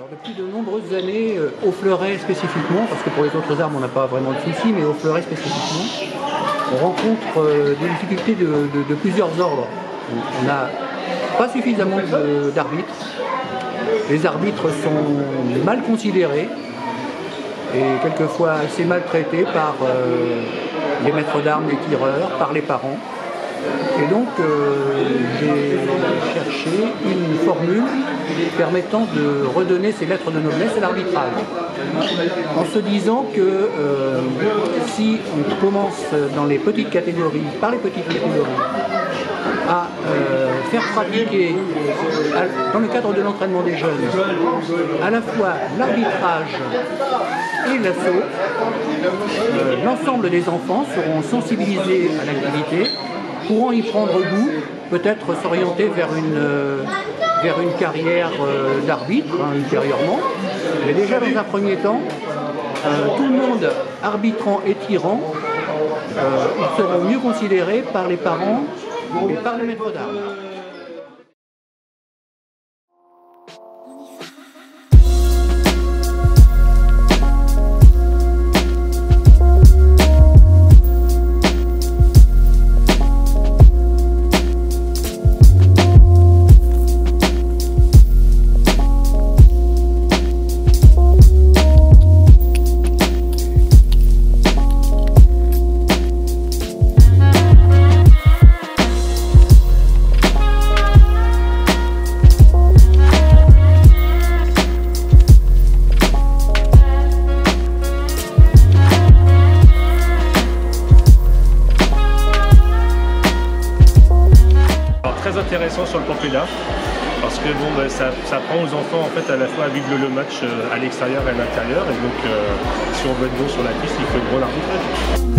Depuis de nombreuses années, au fleuret spécifiquement, parce que pour les autres armes on n'a pas vraiment de soucis, mais au fleuret spécifiquement, on rencontre des difficultés de plusieurs ordres. On n'a pas suffisamment d'arbitres. Les arbitres sont mal considérés et quelquefois assez maltraités par les maîtres d'armes, les tireurs, par les parents. Et donc j'ai cherché une formule permettant de redonner ses lettres de noblesse à l'arbitrage. En se disant que si on commence dans les petites catégories, par les petites catégories, à faire pratiquer, dans le cadre de l'entraînement des jeunes, à la fois l'arbitrage et l'assaut, l'ensemble des enfants seront sensibilisés à l'activité, pourront y prendre goût, peut-être s'orienter vers une carrière d'arbitre, ultérieurement. Mais déjà dans un premier temps, tout le monde arbitrant et tirant, ils seront mieux considérés par les parents et par les maîtres d'armes. Très intéressant sur le plan pénal parce que bon, ça apprend aux enfants en fait à la fois à vivre le match à l'extérieur et à l'intérieur, et donc si on veut être bon sur la piste, il faut être bon arbitrage.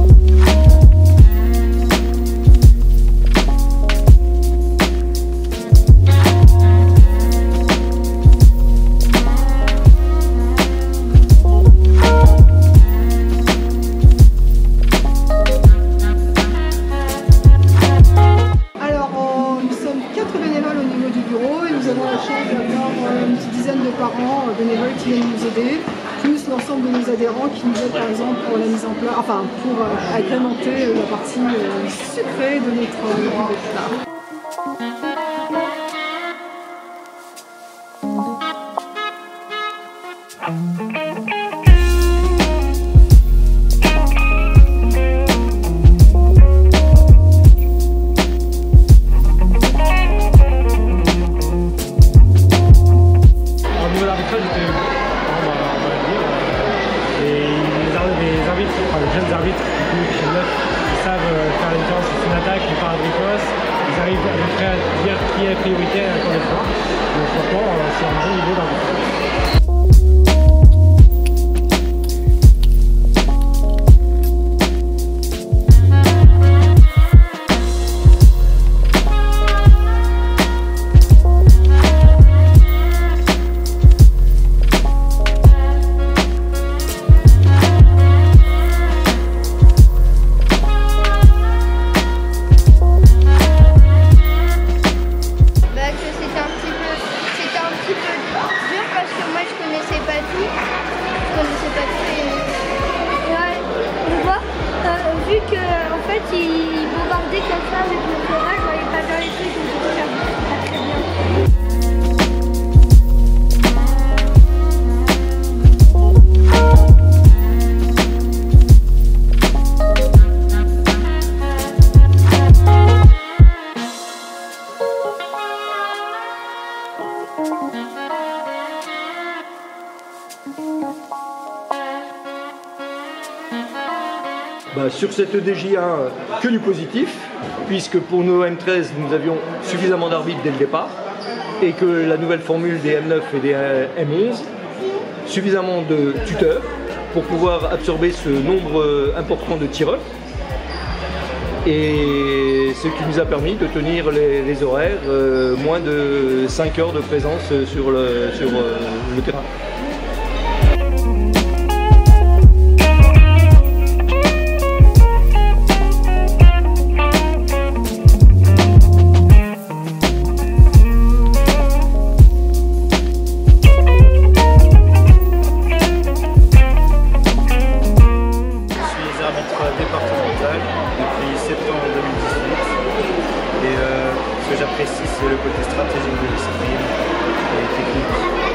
Une petite dizaine de parents bénévoles qui viennent nous aider, plus l'ensemble de nos adhérents qui nous aident par exemple pour la mise en place, enfin pour agrémenter la partie sucrée de notre plat. Les jeunes arbitres qui savent faire la différence entre une attaque et par un précoce. Ils arrivent à peu près à dire qui est prioritaire et quand il faut. Donc franchement, c'est un bon niveau d'arbitrage. Vu que en fait ils bombardaient comme ça avec le forage, je voyais pas bien les trucs, donc c'était pas très bien. Sur cette EDJ1, que du positif, puisque pour nos M13, nous avions suffisamment d'arbitres dès le départ, et que la nouvelle formule des M9 et des M11, suffisamment de tuteurs pour pouvoir absorber ce nombre important de tireurs, et ce qui nous a permis de tenir les horaires, moins de 5 heures de présence sur le terrain. Continental depuis septembre 2018. Et ce que j'apprécie, c'est le côté stratégique de l'escrime et technique.